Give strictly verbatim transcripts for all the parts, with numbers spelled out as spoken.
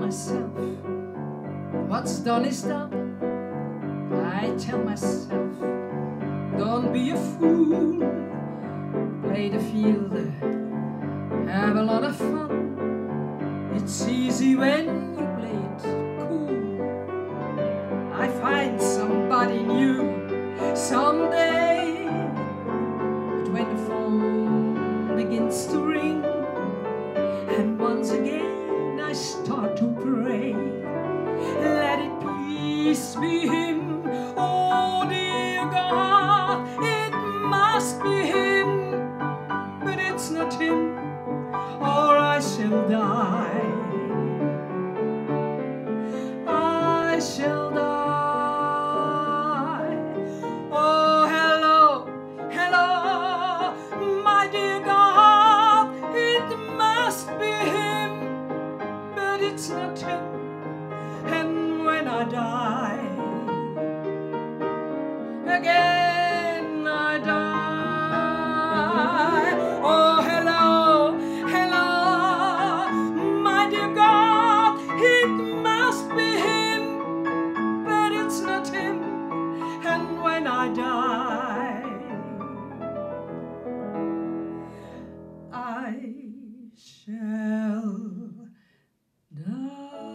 myself, what's done is done. I tell myself, don't be a fool, play the field, have a lot of fun. It's easy when you play it cool. I find somebody new someday, but when the phone begins to ring, and once again I start to pray, let it please be him. Oh dear God, it must be him, but it's not him, or I shall die. I shall die. Oh hello, hello, my dear God, it must be him, but it's not him. And when I die, again I die. Oh hello, hello, my dear God, it must be him, but it's not him. And when I die, I shall die.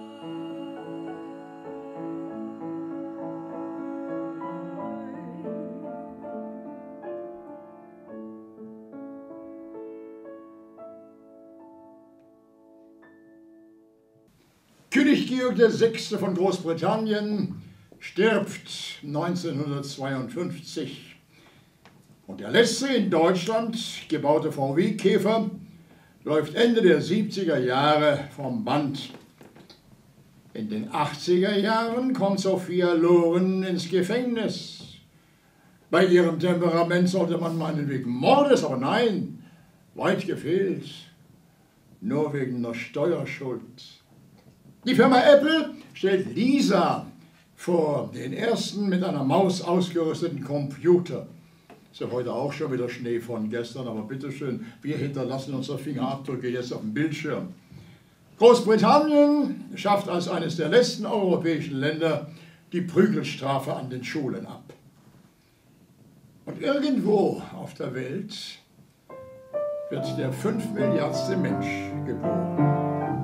König Georg der Sechste von Großbritannien stirbt neunzehnhundertzweiundfünfzig und der letzte in Deutschland gebaute V W-Käfer läuft Ende der siebziger Jahre vom Band. In den achtziger Jahren kommt Sophia Loren ins Gefängnis. Bei ihrem Temperament sollte man meinen wegen Mordes, aber nein, weit gefehlt, nur wegen der Steuerschuld. Die Firma Apple stellt Lisa vor, den ersten mit einer Maus ausgerüsteten Computer. Ist ja heute auch schon wieder Schnee von gestern, aber bitteschön, wir hinterlassen unsere Fingerabdrücke jetzt auf dem Bildschirm. Großbritannien schafft als eines der letzten europäischen Länder die Prügelstrafe an den Schulen ab. Und irgendwo auf der Welt wird der fünfmilliardste Mensch geboren.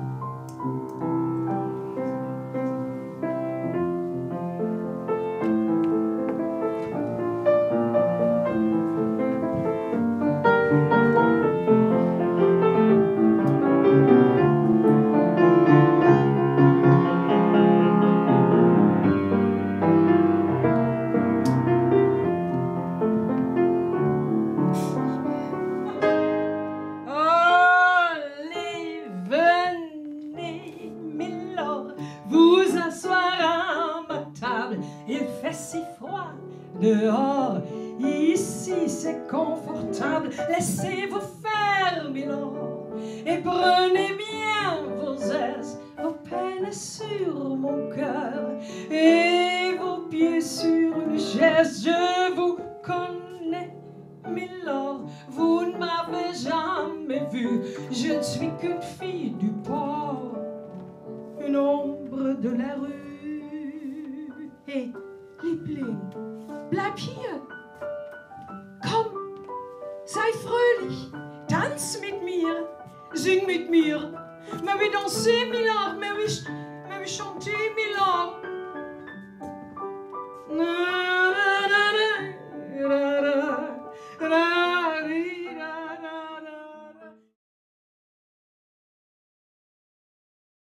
Dehors, ici c'est confortable, laissez-vous faire, milord, et prenez bien vos aises, vos peines sur mon cœur, et vos pieds sur une chaise. Je vous connais, milord, vous ne m'avez jamais vu, je ne suis qu'une fille du port, une ombre de la rue. Et Liebling, bleib hier, komm, sei fröhlich, tanz mit mir, sing mit mir, mais oui danser, milord, mais oui, mais oui chanter, milord.